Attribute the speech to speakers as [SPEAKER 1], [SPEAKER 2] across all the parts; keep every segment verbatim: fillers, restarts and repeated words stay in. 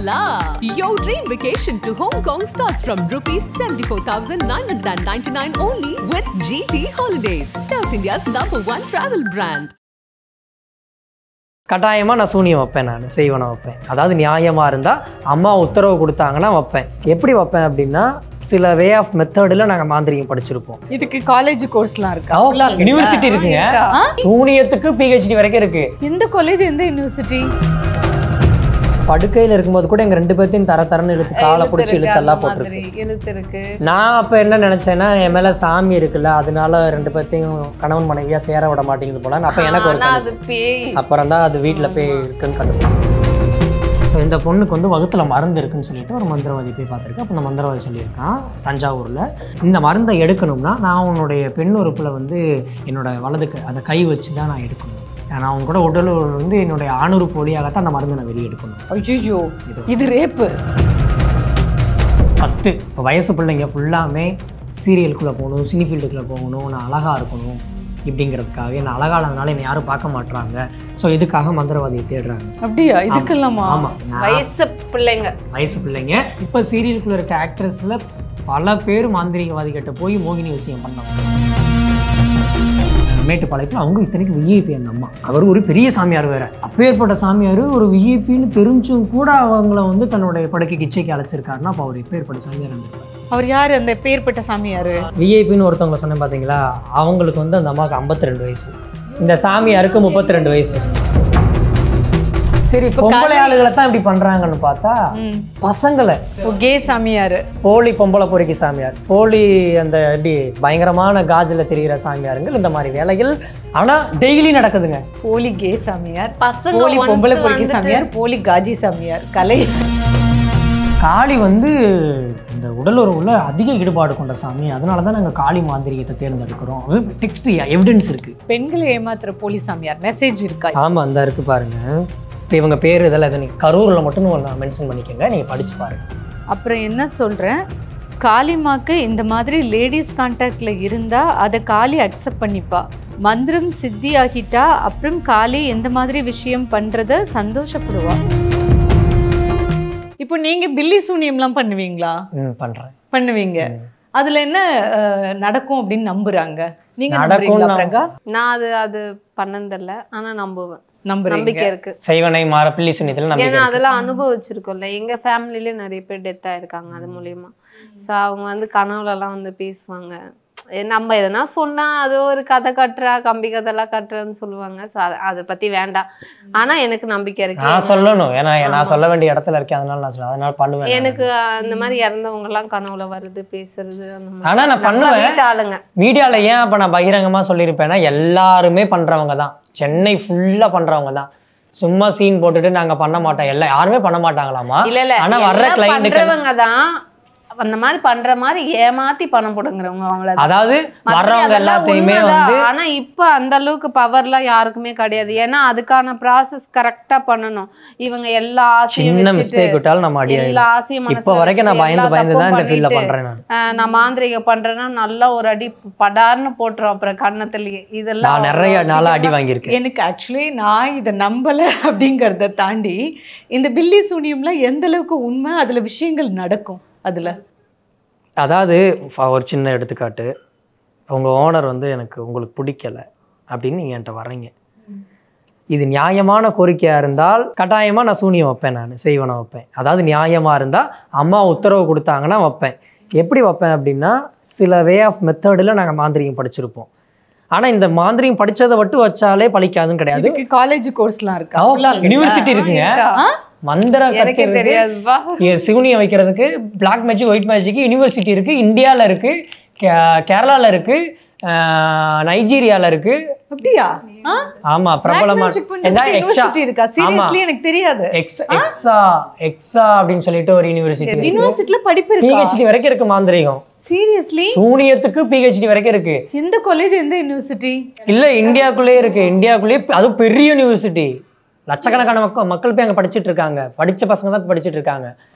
[SPEAKER 1] la! Your dream vacation to Hong Kong starts from rupees seventy-four thousand nine hundred ninety-nine only with G T Holidays, South India's number one travel brand.
[SPEAKER 2] கட்டாயமாக நான் சூனியம் வைப்பேன், நான் செய்வனை வைப்பேன். அதாவது நியாயமாக இருந்தால் அம்மா உத்தரவு கொடுத்தாங்கன்னா வைப்பேன். எப்படி வைப்பேன் அப்படின்னா சில வே ஆஃப் மெத்தடில் நாங்கள் மாந்திரிகம் படிச்சிருப்போம்.
[SPEAKER 3] இதுக்கு காலேஜ் கோர்ஸ்லாம் இருக்கா?
[SPEAKER 2] யூனிவர்சிட்டி இருக்குங்க. சூனியத்துக்கு பிஹெச்டி வரைக்கும் இருக்கு.
[SPEAKER 3] எந்த காலேஜ், எந்த யூனிவர்சிட்டி?
[SPEAKER 2] படுக்கையில் இருக்கும்போது கூட எங்கள் ரெண்டு பேர்த்தையும் தர தரன்னு இழுத்து காலை பிடிச்சி இழுத்தெல்லாம் போட்டிருக்கு. நான் அப்போ என்ன நினச்சேன்னா என் மேலே சாமி இருக்குல்ல, அதனால ரெண்டு பேர்த்தையும் கணவன் மனைவியாக சேர விட மாட்டேங்குது போல. அப்போ எனக்கு ஒரு அப்புறம் தான் அது வீட்டில் போய் இருக்குன்னு கண்டுபிடிச்சேன். ஸோ இந்த பொண்ணுக்கு வந்து வகுத்தில் மருந்து இருக்குன்னு சொல்லிட்டு ஒரு மந்திரவாதி போய் பார்த்துருக்கு. அப்போ இந்த மந்திரவாதி சொல்லியிருக்கான் தஞ்சாவூரில், இந்த மருந்தை எடுக்கணும்னா நான் உன்னுடைய பெண் உறுப்பில் வந்து என்னோட வலதுக்கு அதை கை வச்சு தான் நான் எடுக்கணும். நான் அவங்க கூட உடல் வந்து என்னுடைய ஆணுறுப்பு வழியாகத்தான் அந்த மருந்து நான் வெளியே எடுக்கணும்.
[SPEAKER 3] ஐயோ, இது ரேப்பு.
[SPEAKER 2] ஃபஸ்ட்டு இப்போ வயசு பிள்ளைங்க ஃபுல்லாமே சீரியலுக்குள்ளே போகணும், சினி ஃபீல்டுக்குள்ளே போகணும், நான் அழகாக இருக்கணும் இப்படிங்கிறதுக்காக. என்ன அழகானதுனால என்னை யாரும் பார்க்க மாட்டுறாங்க. ஸோ இதுக்காக மந்திரவாதியை தேடுறாங்க.
[SPEAKER 3] அப்படியா? இதுக்கெல்லாமா?
[SPEAKER 2] ஆமாம்,
[SPEAKER 4] வயசு பிள்ளைங்க
[SPEAKER 2] வயசு பிள்ளைங்க இப்போ சீரியலுக்குள்ளே இருக்க ஆக்ட்ரஸில் பல பேர் மாந்திரிகவாதி கிட்ட போய் மோகினி விஷயம் பண்ணாங்க. மேட்டுப்பாளையத்தில் அவங்க இத்தனைக்கு விஐபி அந்த அம்மா, அவர் ஒரு பெரிய சாமியார் வேறு. அப்பேற்பட்ட சாமியார் ஒரு விஐபின்னு தெரிஞ்சும் கூட அவங்கள வந்து தன்னுடைய படுக்கைக்கு இச்சைக்கு அழைச்சிருக்காருன்னா அப்போ அவர் எப்பேற்பட்ட சாமியார் இருந்திருக்காரு.
[SPEAKER 3] அவர் யார் அந்த பேர்பட்ட சாமியார்?
[SPEAKER 2] விஐபின்னு ஒருத்தவங்களை சொன்னேன் பார்த்தீங்களா, அவங்களுக்கு வந்து அந்த அம்மாவுக்கு ஐம்பத்தி ரெண்டு வயசு, இந்த சாமியாருக்கு முப்பத்தி ரெண்டு வயசு. சரி, இப்போ பொம்பளை ஆளுகளை தான் இப்படி பண்றாங்கன்னு பார்த்தா பசங்களை
[SPEAKER 3] கே சாமியார்,
[SPEAKER 2] போலி பொம்பளை பொறுக்கி சாமியார், போலி அந்த எப்படி பயங்கரமான காஜில் தெரிகிற சாமியாருங்கள், இந்த மாதிரி வேலைகள் ஆனா டெய்லி நடக்குதுங்க.
[SPEAKER 3] போலி கே சாமியார்,
[SPEAKER 4] பசங்க
[SPEAKER 3] போலி பொம்பளை பொறுக்கி சாமியார், போலி காஜி சாமியார். கலை
[SPEAKER 2] காளி வந்து இந்த உடலுறவுல அதிக ஈடுபாடு கொண்ட சாமி, அதனால தான் நாங்கள் காளி மாந்திரிகத்தை தேர்ந்தெடுக்கிறோம். டெக்ஸ்ட் எவிடன்ஸ் இருக்கு.
[SPEAKER 3] பெண்களை ஏமாத்துற போலி சாமியார் மெசேஜ் இருக்கா?
[SPEAKER 2] ஆமா, அந்த இருக்கு பாருங்க. இப்போ இவங்க பேர் இதெல்லாம் இதை நீங்கள் கரூரில் மட்டும் நான் மென்ஷன் பண்ணிக்கோங்க, நீங்கள் படித்து பாருங்கள்.
[SPEAKER 3] அப்புறம் என்ன சொல்கிறேன், காளிமாக்கு இந்த மாதிரி லேடிஸ் கான்டாக்டில் இருந்தால் அதை காளி அக்செப்ட் பண்ணிப்பா. மந்திரம் சித்தி ஆகிட்டா அப்புறம் காளி எந்த மாதிரி விஷயம் பண்ணுறத சந்தோஷப்படுவா. இப்போ நீங்கள் பில்லி சூனியம்லாம் பண்ணுவீங்களா?
[SPEAKER 2] ம், பண்ணுறேன்.
[SPEAKER 3] பண்ணுவீங்க. அதில் என்ன நடக்கும் அப்படின்னு நம்புகிறாங்க? நீங்கள் நம்புறீங்களா?
[SPEAKER 4] நான் அது அது பண்ணதில்லை, ஆனால் நம்புவேன்.
[SPEAKER 3] நம்பிக்கை இருக்கு.
[SPEAKER 2] செய்வனை மாற பில்லி சுனியத்துல
[SPEAKER 4] ஏன்னா அதெல்லாம் அனுபவிச்சிருக்கோம்ல. எங்க ஃபேமிலிலே நிறைய பேர் டெத் ஆயிருக்காங்க அது மூலியமா. ஸோ அவங்க வந்து கனவுல எல்லாம் வந்து பேசுவாங்க. நம்ம எதனா சொன்னா அது ஒரு கதை கட்டுறா, கம்பி கதைலாம் கட்டுறன்னு சொல்லுவாங்க. ஸோ அதை பத்தி வேண்டாம். ஆனா எனக்கு நம்பிக்கை இருக்கு.
[SPEAKER 2] நான் சொல்லணும், ஏன்னா நான் சொல்ல வேண்டிய இடத்துல இருக்கேன், அதனால நான் சொல்ல அதனால பண்ணுவேன்.
[SPEAKER 4] எனக்கு அந்த மாதிரி இறந்தவங்க எல்லாம் கனவுல வருது, பேசுறது.
[SPEAKER 2] ஆனா நான் பண்ணுவேன்.
[SPEAKER 4] ஆளுங்க
[SPEAKER 2] மீடியால ஏன் அப்ப நான் பகிரங்கமா சொல்லியிருப்பேன்னா எல்லாருமே பண்றவங்க தான், சென்னை ஃபுல்லா பண்றவங்க தான். சும்மா சீன் போட்டுட்டு நாங்க பண்ண மாட்டோம், எல்லாம் யாருமே பண்ண மாட்டாங்களாமா.
[SPEAKER 4] இல்ல இல்ல,
[SPEAKER 2] ஆனா வர்ற கிளையன்ட்ங்க தான்
[SPEAKER 4] அந்த மாதிரி பண்ற மாதிரி ஏமாத்தி பணம் போடுங்கிறவங்க அவங்கள.
[SPEAKER 2] அதாவது வர்றவங்க எல்லாத்தையுமே வந்து.
[SPEAKER 4] ஆனா இப்ப அந்த அளவுக்கு பவர்லாம் யாருக்குமே கிடையாது. ஏன்னா அதுக்கான ப்ராசஸ் கரெக்டா பண்ணணும். இவங்க எல்லா ஆசையும்
[SPEAKER 2] சின்ன மிஸ்டேக் விட்டாலும் நம்ம அடி
[SPEAKER 4] எல்லா ஆசையும்
[SPEAKER 2] இப்ப வரைக்கும் நான் பயந்து பயந்து தான் இந்த ஃபீல்ட்ல பண்றேன். நான்
[SPEAKER 4] நான் மாந்திரிக பண்றேன்னா நல்லா ஒரு அடி படார்னு போட்டுரும் அப்புறம் கண்ணத்துலயே. இதெல்லாம்
[SPEAKER 2] நான் நிறைய நாளா அடி வாங்கியிருக்கேன்.
[SPEAKER 3] எனக்கு ஆக்சுவலி நான் இதை நம்பல அப்படிங்கறத தாண்டி இந்த பில்லி சூனியம்ல எந்த அளவுக்கு உண்மை, அதுல விஷயங்கள் நடக்கும் அதில்.
[SPEAKER 2] அதாவது ஒரு சின்ன எடுத்துக்காட்டு, உங்கள் ஓனர் வந்து எனக்கு உங்களுக்கு பிடிக்கலை அப்படின்னு நீங்கள் என்கிட்ட வர்றீங்க. இது நியாயமான கோரிக்கையாக இருந்தால் கட்டாயமாக நான் சூனியம் வைப்பேன், நான் செய்வனை வைப்பேன். அதாவது நியாயமாக இருந்தால் அம்மா உத்தரவு கொடுத்தாங்கன்னா வைப்பேன். எப்படி வைப்பேன் அப்படின்னா சில வே ஆஃப் மெத்தடில் நாங்கள் மாந்திரிகம் படிச்சிருப்போம். ஆனால் இந்த மாந்திரிகம் படித்ததை மட்டும் வச்சாலே பழிக்காதுன்னு கிடையாது.
[SPEAKER 3] காலேஜ் கோர்ஸ்லாம் இருக்கா?
[SPEAKER 2] யூனிவர்சிட்டி இருக்குங்க. மந்திர சிகுனியை வைக்கிறதுக்கு black magic, white magic university இருக்கு, இந்தியாவில் இருக்கு, கேரளாவில் இருக்கு, நைஜீரியாவில் இருக்கு.
[SPEAKER 3] அப்படியா?
[SPEAKER 2] ஆமா, பிரபலமா
[SPEAKER 3] இருக்கா? சீரியஸ்லி எனக்கு தெரியாது.
[SPEAKER 2] எக்ஸா எக்ஸா அப்படின்னு சொல்லிட்டு ஒரு யூனிவர்சிட்டி,
[SPEAKER 3] யூனிவர்சிட்டில படிப்பு இருக்கு,
[SPEAKER 2] பிஹெச்டி வரைக்கும் இருக்கு மாந்திரிகம்.
[SPEAKER 3] சீரியஸ்லி?
[SPEAKER 2] சூனியத்துக்கு பிஹெச்டி வரைக்கும் இருக்கு.
[SPEAKER 3] எந்த காலேஜ், எந்த யூனிவர்சிட்டி?
[SPEAKER 2] இல்ல, இந்தியாக்குள்ளே இருக்கு. இந்தியாக்குள்ளேயே அது பெரிய யூனிவர்சிட்டி. லட்சக்கணக்கான மக்கள் மக்கள் போய் அங்கே படிச்சுட்டு இருக்காங்க. படித்த பசங்க தான் படிச்சுட்டு இருக்காங்க.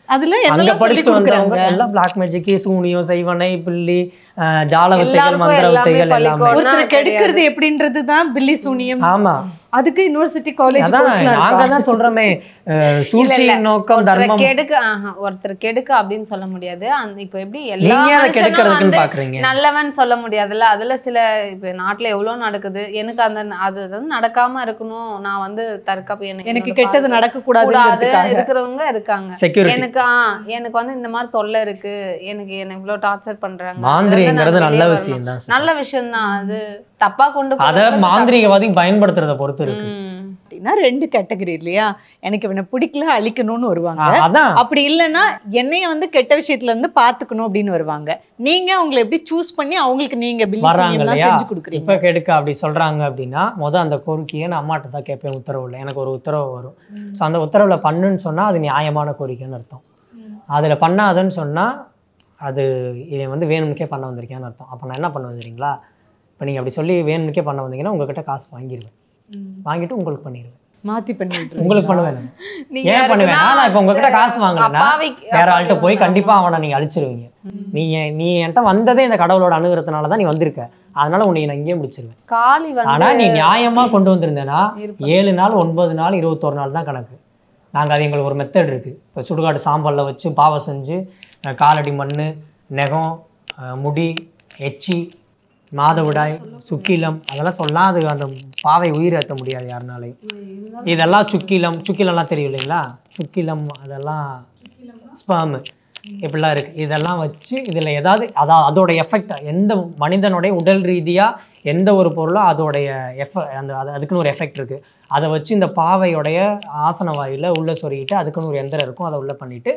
[SPEAKER 3] அதுல
[SPEAKER 2] அங்க
[SPEAKER 3] என்னெல்லாம் சொல்லி
[SPEAKER 2] படிச்சுட்டு வந்தவங்க
[SPEAKER 3] கொடுக்குறாங்க?
[SPEAKER 2] எல்லாம் பிளாக் மேஜிக், சூனியம், செய்வனை, பில்லி, அஹ், ஜால வித்தைகள்,
[SPEAKER 4] எல்லாருக்கும்
[SPEAKER 2] மந்திர
[SPEAKER 4] எல்லாமே
[SPEAKER 2] வித்தைகள் எல்லாமே.
[SPEAKER 4] பழிக்கும்.
[SPEAKER 3] ஒருத்தர் கெடுக்கிறது எப்படின்றது தான் பில்லி சூனியம்.
[SPEAKER 2] ஆமா
[SPEAKER 3] அதுக்கு யூனிவர்சிட்டி காலேஜ்
[SPEAKER 2] அதான்
[SPEAKER 3] கோர்ஸ்லாம்
[SPEAKER 2] நாங்க
[SPEAKER 3] இருக்கா?
[SPEAKER 2] தான் சொல்றோமே, அஹ்,
[SPEAKER 4] இல்ல,
[SPEAKER 2] சூழ்ச்சியின்
[SPEAKER 4] இல்ல.
[SPEAKER 2] நோக்கம்
[SPEAKER 4] ஒருத்தரை
[SPEAKER 2] தர்மம்.
[SPEAKER 4] கெடுக்க ஆஹா, ஒருத்தர் கெடுக்க அப்படின்னு சொல்ல முடியாது. அந்த இப்ப எப்படி எல்லா
[SPEAKER 2] நீங்க அதை
[SPEAKER 4] மனுஷனும்
[SPEAKER 2] கெடுக்கிறதுக்குன்னு
[SPEAKER 4] வந்து
[SPEAKER 2] பாக்குறீங்க.
[SPEAKER 4] நல்லவன் சொல்ல முடியாதுல்ல. அதுல சில இப்ப நாட்டுல எவ்வளவு நடக்குது. எனக்கு அந்த அது வந்து நடக்காம இருக்கணும், நான் வந்து தற்காப்பு எனக்கு
[SPEAKER 3] எனக்கு
[SPEAKER 4] என்னோட
[SPEAKER 3] கெட்டது
[SPEAKER 4] பாதுகாப்பு
[SPEAKER 3] நடக்க
[SPEAKER 4] கூடாது
[SPEAKER 3] கூடாதுன்றதுக்காக.
[SPEAKER 4] இருக்கிறவங்க இருக்காங்க.
[SPEAKER 2] செக்யூரிட்டி.
[SPEAKER 4] எனக்கு ஆ எனக்கு வந்து இந்த மாதிரி தொல்லை இருக்கு, எனக்கு என்ன இவ்வளவு டார்ச்சர் பண்றாங்க.
[SPEAKER 2] மாந்திரிகங்கிறது
[SPEAKER 4] அதுல
[SPEAKER 2] நல்ல
[SPEAKER 4] வெளியே
[SPEAKER 2] விஷயம்
[SPEAKER 4] வரணும்.
[SPEAKER 2] தான்.
[SPEAKER 4] நல்ல விஷயம் தான். அது தப்பா கொண்டு
[SPEAKER 2] அத
[SPEAKER 4] போறது தப்பு.
[SPEAKER 2] மாந்திரிகவாதி பயன்படுத்துறத பொறுத்து இருக்கு.
[SPEAKER 4] ம்.
[SPEAKER 3] அப்படின்னா ரெண்டு கேட்டகரி இல்லையா? எனக்கு இவனை பிடிக்கல அழிக்கணும்னு வருவாங்க.
[SPEAKER 2] அஹ், அதான்
[SPEAKER 3] அப்படி இல்லைன்னா என்னைய வந்து கெட்ட விஷயத்துல இருந்து பாத்துக்கணும் அப்படின்னு வருவாங்க. நீங்க அவங்களை எப்படி சூஸ் பண்ணி அவங்களுக்கு நீங்க பில்லி
[SPEAKER 2] வர்றாங்க
[SPEAKER 3] சூனியம் தான்
[SPEAKER 2] இல்லையா?
[SPEAKER 3] செஞ்சு கொடுக்குறீங்க?
[SPEAKER 2] இப்ப கெடுக்க அப்படி சொல்றாங்க அப்படின்னா முத அந்த கோரிக்கையை நான் அம்மாட்ட தான் கேட்பேன். உத்தரவுல எனக்கு ஒரு உத்தரவு வரும். ஸோ அந்த உத்தரவுல பண்ணுன்னு சொன்னா அது நியாயமான கோரிக்கைன்னு அர்த்தம். அதுல பண்ணாதுன்னு சொன்னா அது இவன் வந்து வேணும்னுக்கே பண்ண வந்திருக்கேன்னு அர்த்தம். அப்ப நான் என்ன பண்ண வந்துறீங்களா? இப்போ நீங்க அப்படி சொல்லி வேணும்னுக்கே பண்ண வந்தீங்கன்னா உங்ககிட்ட காசு வாங்கிடுவேன். வாங்கிட்டு உங்களுக்கு பண்ணிடுவேன்.
[SPEAKER 3] மாத்தி பண்ணிட்டு
[SPEAKER 2] உங்களுக்கு பண்ணுவேன்.
[SPEAKER 4] நீங்க
[SPEAKER 2] ஏன் பண்ணுவேன்?
[SPEAKER 4] யாருக்குன்னா,
[SPEAKER 2] நான் இப்போ உங்ககிட்ட காசு வாங்கினேன்னா
[SPEAKER 4] அப்பாவிக்கு-
[SPEAKER 2] வேற ஆள்கிட்ட போய்
[SPEAKER 4] அப்பாவிக்கு
[SPEAKER 2] கண்டிப்பா அவனை நீங்க அழிச்சிருவீங்க. நீ என்- நீ என்கிட்ட வந்ததே இந்த கடவுளோட அணுகிறதுனால தான் நீ வந்திருக்க. அதனால உன்னை நான் இங்கேயே முடிச்சிருவேன்.
[SPEAKER 4] காளி வந்து
[SPEAKER 2] ஆனா நீ நியாயமா கொண்டு வந்திருந்தேன்னா
[SPEAKER 4] இருப்பேன்.
[SPEAKER 2] ஏழு நாள் ஒன்பது நாள் இருபத்தொரு நாள் தான் கணக்கு. நாங்க அது எங்களுக்கு ஒரு மெத்தட் இருக்கு. இப்போ சுடுகாடு சாம்பல்ல வச்சு பாவை செஞ்சு அஹ், காலடி மண், நெகம், அஹ், முடி, எச்சி, மாதவிடாய், சுக்கிலம் அதெல்லாம் சொல்லலாம். அது அந்த பாவை உயிரேற்ற முடியாது யாருனாலையும். இதெல்லாம் சுக்கிலம் சுக்கிலம்லாம் தெரியும் இல்லைங்களா? சுக்கிலம் அதெல்லாம் ஸ்பெர்ம் இப்படிலாம் இருக்கு. இதெல்லாம் வச்சு இதுல ஏதாவது அதான் அதோட எஃபெக்ட் எந்த மனிதனுடைய உடல் ரீதியா எந்த ஒரு பொருளோ அதோடைய எஃப அந்த அது அதுக்குன்னு ஒரு எஃபெக்ட் இருக்கு. அதை வச்சு இந்த பாவையோடைய ஆசன வாயில உள்ள சொருகிட்டு அதுக்குன்னு ஒரு எந்திரம் இருக்கும். அதை உள்ள பண்ணிட்டு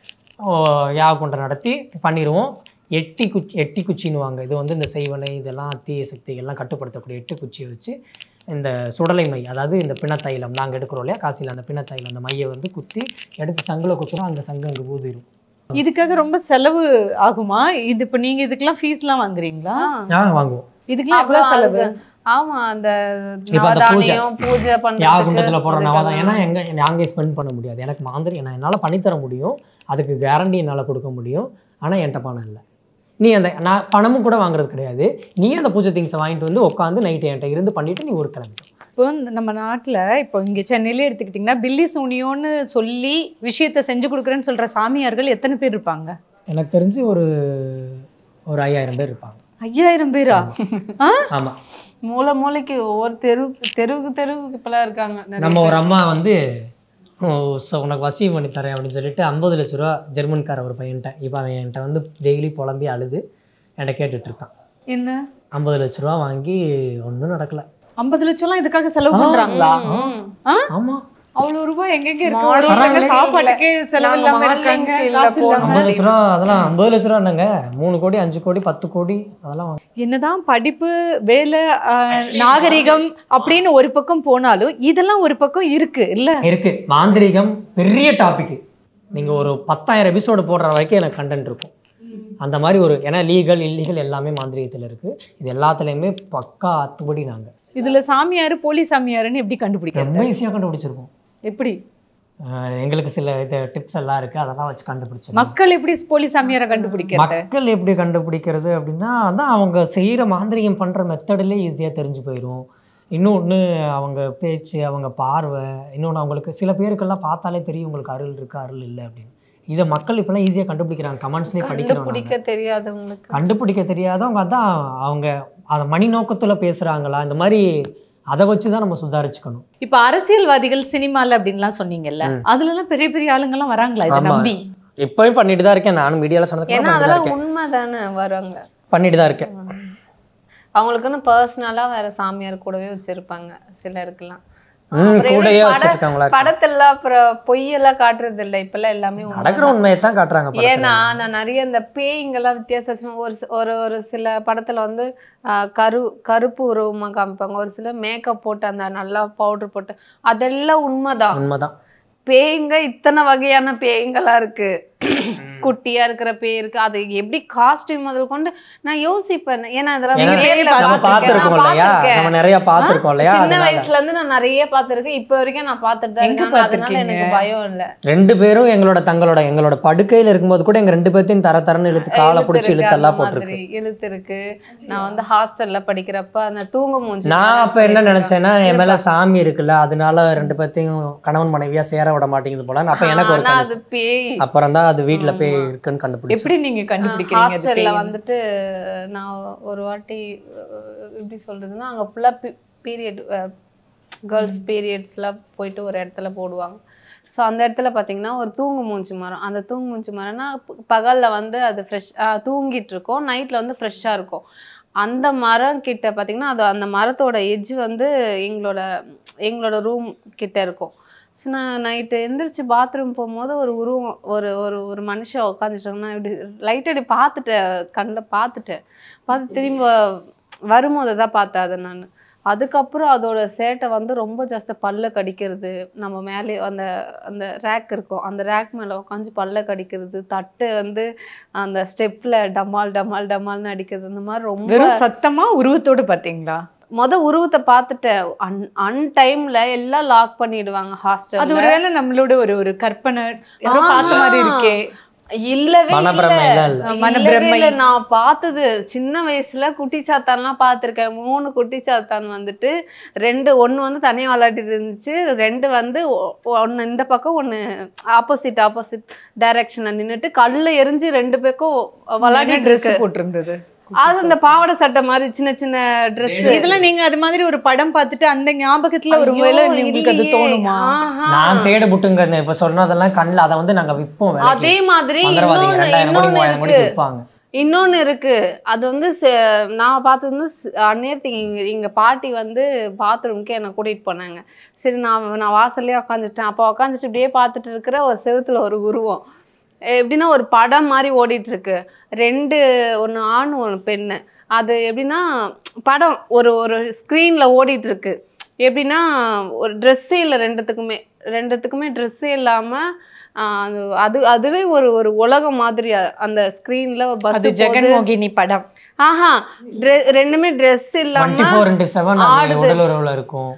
[SPEAKER 2] யாகக்குண்டை நடத்தி பண்ணிடுவோம். எட்டி குச்சி எட்டி குச்சின்னுவாங்க. இது வந்து இந்த செய்வனை இதெல்லாம் தீய சக்திகள்லாம் கட்டுப்படுத்தக்கூடிய எட்டு குச்சியை வச்சு இந்த சுடலை மை, அதாவது இந்த பிணத்தைலம் நாங்கள் எடுக்கிறோம் இல்லையா காசியில், அந்த பிணத்தைலம் அந்த மையை வந்து குத்தி எடுத்து சங்கில் குத்துறோம். அந்த சங்கு அங்கே ஊதிடும்.
[SPEAKER 3] இதுக்காக ரொம்ப செலவு ஆகுமா? இது இப்ப நீங்க இதுக்கெல்லாம் ஃபீஸ்லாம் வாங்குறீங்களா?
[SPEAKER 2] ஆ வாங்குவோம்.
[SPEAKER 3] இதுக்கெல்லாம் எவ்வளவு செலவு?
[SPEAKER 4] ஆமா அந்த
[SPEAKER 2] இப்ப அந்த பூஜை
[SPEAKER 4] நவதானியம் பூஜை பண்றதுக்கு
[SPEAKER 2] யாகுண்டத்துல போடுற நவதான். ஏன்னா எங்க நாங்கே ஸ்பெண்ட் பண்ண முடியாது. எனக்கு மாந்திரி நான் என்னால் பண்ணித்தர முடியும், அதுக்கு கேரண்டி என்னால் கொடுக்க முடியும். ஆனால் என்கிட்ட பணம் இல்லை. நீ அந்த நான் பணமும் கூட வாங்குறது கிடையாது. நீ அந்த பூஜை திங்ஸை வாங்கிட்டு வந்து உட்காந்து நைட்டு என்கிட்ட இருந்து பண்ணிட்டு நீ ஒரு கிளம்பிடும்.
[SPEAKER 3] இப்போ நம்ம நாட்டுல இப்போ இங்க சென்னையில எடுத்துக்கிட்டிங்கன்னா பில்லி சூனியோன்னு சொல்லி விஷயத்த செஞ்சு கொடுக்குறேன்னு சொல்ற சாமியார்கள் எத்தனை பேர் இருப்பாங்க?
[SPEAKER 2] எனக்கு தெரிஞ்சு ஒரு ஒரு ஐயாயிரம் பேர் இருப்பாங்க.
[SPEAKER 3] ஐயாயிரம் பேரா? ஆ?
[SPEAKER 2] ஆமா.
[SPEAKER 4] மூளை மூளைக்கு ஒவ்வொரு தெரு தெருவுக்கு தெருவுக்கு இப்பெல்லாம் இருக்காங்க நிறைய
[SPEAKER 2] நம்ம ஒரு
[SPEAKER 4] பேர்.
[SPEAKER 2] அம்மா வந்து "ஓ, ச- உனக்கு வசியம் பண்ணி தரேன் அப்படின்னு சொல்லிட்டு ஐம்பது லட்ச ரூபா ஜெர்மன்கார ஒரு பையன்ட்ட இப்போ அவன் என்கிட்ட வந்து டெய்லி புலம்பி அழுது என்கிட்ட கேட்டுட்டு இருக்கான்.
[SPEAKER 3] என்ன
[SPEAKER 2] ஐம்பது லட்ச ரூபா வாங்கி ஒன்றும் நடக்கல.
[SPEAKER 3] ஐம்பது லட்சம்லாம் இதுக்காக செலவு பண்றாங்களா?
[SPEAKER 4] ம்.
[SPEAKER 3] ஆ?
[SPEAKER 2] ஆமா.
[SPEAKER 3] அவ்வளவு ரூபாய் எங்கெங்க இருக்கு?
[SPEAKER 4] மாடல்
[SPEAKER 3] ஒருத்தங்க
[SPEAKER 4] இல்ல.
[SPEAKER 3] சாப்பாட்டுக்கே செலவு
[SPEAKER 4] நாங்க
[SPEAKER 3] இல்லாம
[SPEAKER 4] மாடலிங்
[SPEAKER 3] இருக்காங்க,
[SPEAKER 4] ஃபீல்ட்ல
[SPEAKER 3] காசு இல்லாம.
[SPEAKER 2] ஐம்பது லட்ச ரூபா அதெல்லாம் ஐம்பது லட்ச ரூபா என்னங்க, மூணு கோடி அஞ்சு கோடி பத்து கோடி அதெல்லாம் வாங்க.
[SPEAKER 3] என்னதான் படிப்பு வேலை ஆஹ், நாகரிகம் அப்படின்னு ஒரு பக்கம் போனாலும் இதெல்லாம் ஒரு பக்கம் இருக்கு இல்ல?
[SPEAKER 2] இருக்கு. மாந்திரிகம் பெரிய டாபிக். நீங்க ஒரு பத்தாயிரம் எபிசோடு போடுற வரைக்கும் எனக்கு கண்டென்ட் இருக்கும். அந்த மாதிரி ஒரு ஏன்னா லீகல் இல்லீகல் எல்லாமே மாந்திரிகத்தில் இருக்கு. இது எல்லாத்துலேயுமே பக்கா அத்துபடி நாங்கள்
[SPEAKER 3] இதுல சாமியாரு போலி சாமியாருன்னு எப்படி கண்டுபிடிக்கிறது?
[SPEAKER 2] ரொம்ப ஈஸியாக கண்டுபிடிச்சிருக்கோம்.
[SPEAKER 3] எப்படி
[SPEAKER 2] அஹ் எங்களுக்கு சில இது டிப்ஸ் எல்லாம் இருக்கு, அதெல்லாம் வச்சு கண்டுபிடிச்சிருக்கோம்.
[SPEAKER 3] மக்கள் எப்படி போலி சாமியாரை கண்டுபிடிக்கிறது?
[SPEAKER 2] மக்கள் எப்படி கண்டுபிடிக்கிறது அப்படின்னா அதான் அவங்க செய்கிற மாந்திரிகம் பண்ணுற மெத்தடிலே ஈஸியாக தெரிஞ்சு போயிடும். இன்னொன்று அவங்க பேச்சு, அவங்க பார்வை, இன்னொன்று அவங்களுக்கு சில பேருக்கெல்லாம் பார்த்தாலே தெரியும் உங்களுக்கு அருள் இருக்கு அருள் இல்லை அப்படின்னு. இதை மக்கள் இப்போலாம் ஈஸியாக கண்டுபிடிக்கிறாங்க. கமெண்ட்ஸ்லேயே படிக்கிறோம்.
[SPEAKER 4] கண்டுபிடிக்க தெரியாதவங்களுக்கு
[SPEAKER 2] கண்டுபிடிக்க தெரியாதவங்க அதான் அவங்க அதை மணி நோக்கத்தில் பேசுகிறாங்களா இந்த மாதிரி அதை வச்சு தான் நம்ம சுதாரிச்சுக்கணும்.
[SPEAKER 3] இப்ப அரசியல்வாதிகள் சினிமால அப்படின்லாம் சொன்னீங்கல்ல, அதுல எல்லாம் பெரிய பெரிய ஆளுங்கெல்லாம் வராங்களா இதை
[SPEAKER 2] ஆமா.
[SPEAKER 3] நம்பி?
[SPEAKER 2] இப்போயும் பண்ணிட்டு தான் இருக்கேன். நானும் மீடியாவில்
[SPEAKER 4] ஏன்னா
[SPEAKER 2] சொன்னதுக்கு
[SPEAKER 4] அதெல்லாம் உண்மை தானே வருவாங்க.
[SPEAKER 2] பண்ணிட்டு தான் இருக்கேன்.
[SPEAKER 4] அவங்களுக்குன்னு பர்சனலா வேற சாமியார் கூடவே வச்சிருப்பாங்க சிலருக்குலாம்.
[SPEAKER 2] ம்,
[SPEAKER 4] அப்புறம்
[SPEAKER 2] கூடயே
[SPEAKER 4] எப்படி
[SPEAKER 2] வச்சிருக்காங்களா?
[SPEAKER 4] பட- படத்துல அப்புறம் பொய்யெல்லாம் காட்டுறது இல்லை இப்பெல்லாம், எல்லாமே உண்மை
[SPEAKER 2] நடக்கிற
[SPEAKER 4] தான்.
[SPEAKER 2] உண்மையை தான் காட்டுறாங்க படத்துல.
[SPEAKER 4] ஏன்னா நான் நிறைய இந்த பேய்ங்கெல்லாம் வித்தியாசமா ஒரு சி- ஒரு ஒரு சில படத்துல வந்து ஆஹ், கரு கருப்பு உருவமா காமிப்பாங்க, ஒரு சில மேக்கப் போட்டு அந்த நல்லா பவுடர் போட்டு, அதெல்லாம் உண்மைதான்.
[SPEAKER 2] உண்மைதான்.
[SPEAKER 4] பேய்ங்க இத்தனை வகையான பேய்ங்களா இருக்கு. குட்டியா இருக்கிற பேய் இருக்கு. அது எப்படி காஸ்டியூம் முதல் கொண்டு நான் யோசிப்பேன். ஏன்னா சின்ன வயசுல இருந்து நான் நிறைய பாத்துருக்கேன். இப்ப வரைக்கும் நான் பாத்துட்டு தான் இருக்கேன். அதனால எனக்கு பயம் இல்ல.
[SPEAKER 2] ரெண்டு பேரும் எங்களோட தங்களோட எங்களோட படுக்கையில இருக்கும்போது கூட எங்க ரெண்டு பேர்த்தையும் தர தரன்னு இழுத்து காலை பிடிச்சி இழுத்தெல்லாம் போட்டுருக்கு.
[SPEAKER 4] இழுத்து இருக்கு. நான் வந்து ஹாஸ்டல்ல படிக்கிறப்ப அந்த தூங்க மூஞ்சி
[SPEAKER 2] நான் அப்ப என்ன நினைச்சேன்னா என் மேல சாமி இருக்குல்ல, அதனால ரெண்டு பேர்த்தையும் கணவன் மனைவியா சேர விட மாட்டேங்குது போல. அப்ப எனக்கு ஒரு
[SPEAKER 4] அது பேய்.
[SPEAKER 2] அப்புறம் தான் அது வீட்டுல பேய் இருக்குன்னு கண்டுபிடிச்சேன்.
[SPEAKER 3] எப்படி நீங்க கண்டுபிடிக்கிறீங்க?
[SPEAKER 4] ஹாஸ்டல்ல வந்துட்டு நான் ஒரு வாட்டி எப்படி சொல்றதுன்னா அங்க ஃபுல்லா பீரியட் கேர்ள்ஸ் பீரியட்ஸ்லாம் போயிட்டு ஒரு இடத்துல போடுவாங்க. ஸோ அந்த இடத்துல பார்த்தீங்கன்னா ஒரு தூங்கு மூஞ்சி மரம். அந்த தூங்கு மூஞ்சி மரம்னா பகலில் வந்து அது ஃப்ரெஷ் தூங்கிட்டு இருக்கோம், நைட்டில் வந்து ஃப்ரெஷ்ஷாக இருக்கும். அந்த மரம் கிட்ட பார்த்தீங்கன்னா அது அந்த மரத்தோட எட்ஜ் வந்து எங்களோட எங்களோட ரூம் கிட்ட இருக்கும். ஸோ நான் நைட்டு எந்திரிச்சு பாத்ரூம் போகும்போது ஒரு உருவம் ஒரு ஒரு ஒரு மனுஷன் உட்காந்துட்டாங்கன்னா இப்படி லைட் அடி பார்த்துட்டேன், கண்ணில் பார்த்துட்டேன். பார்த்து திரும்ப வரும்போது தான் பார்த்தேன் அதை நான். அதுக்கப்புறம் அதோட சேட்டை வந்து ரொம்ப ஜாஸ்தி பல்ல கடிக்கிறது, நம்ம மேலே அந்த அந்த ரேக் இருக்கும் அந்த ரேக் மேலே உட்காந்து பல்ல கடிக்கிறது, தட்டு வந்து அந்த ஸ்டெப்ல டமால் டமால் டமால்னு அடிக்கிறது, இந்த மாதிரி ரொம்ப
[SPEAKER 3] சத்தமா உருவத்தோடு பார்த்தீங்களா?
[SPEAKER 4] மொத உருவத்தை பார்த்துட்டேன். அன் அன் டைம்ல எல்லாம் லாக் பண்ணிடுவாங்க ஹாஸ்டல்.
[SPEAKER 3] அது ஒருவேளை நம்மளோட ஒரு ஒரு கற்பனை யாரோ பார்த்த மாதிரி இருக்கே.
[SPEAKER 4] இல்லவே
[SPEAKER 3] இல்ல,
[SPEAKER 4] நான் பார்த்தது சின்ன வயசுல குட்டி சாத்தான்லாம் பார்த்திருக்கேன். மூணு குட்டி சாத்தான் வந்துட்டு ரெண்டு ஒண்ணு வந்து தனியா விளையாடிட்டு இருந்துச்சு, ரெண்டு வந்து ஒண்ணு இந்த பக்கம் ஒண்ணு ஆப்போசிட் ஆப்போசிட் டைரக்ஷன்ல நின்னுட்டு கல்ல எரிஞ்சு ரெண்டு பேருக்கும் விளையாடி ட்ரெஸ்
[SPEAKER 3] போட்டிருந்தது.
[SPEAKER 4] அது அந்த பாவாடை சட்டை மாதிரி சின்ன சின்ன ட்ரெஸ்.
[SPEAKER 3] இதெல்லாம் நீங்க அது மாதிரி ஒரு படம் பார்த்துட்டு அந்த ஞாபகத்துல ஒரு வேளை உங்களுக்கு அது தோணுமா?
[SPEAKER 2] நான் தேட புட்டுங்க இப்ப சொன்னதெல்லாம் கண்ணுல அதை வந்து நாங்க விற்போம்.
[SPEAKER 4] அதே மாதிரி இன்னொன்னு இருக்கு. அது வந்து நான் பார்த்தது வந்து நேற்று எங்க பாட்டி வந்து பாத்ரூம்க்கு என்னை கூட்டிட்டு போனாங்க. சரி நான் நான் வாசல்லே உட்காந்துட்டேன். அப்போ உட்காந்துட்டு இப்படியே பார்த்துட்டு இருக்கிற ஒரு செவுத்துல ஒரு உருவம் எப்படின்னா ஒரு படம் மாதிரி ஓடிட்டு இருக்கு. ரெண்டு ஒன்று ஆண் ஒன்று பெண்ணு. அது எப்படின்னா படம் ஒரு ஒரு ஸ்க்ரீன்ல ஓடிட்டு இருக்கு. எப்படின்னா ஒரு ட்ரெஸ்ஸே இல்லை ரெண்டுத்துக்குமே ரெண்டுத்துக்குமே ட்ரெஸ்ஸே இல்லாமல் அது அதுவே ஒரு ஒரு உலகம் மாதிரி அந்த ஸ்க்ரீன்ல பஸ்
[SPEAKER 3] ஜெகன்மோகினி படம்.
[SPEAKER 4] ஆஹா ரெண்டுமே ட்ரெஸ் இல்லாம
[SPEAKER 2] இருக்கும்.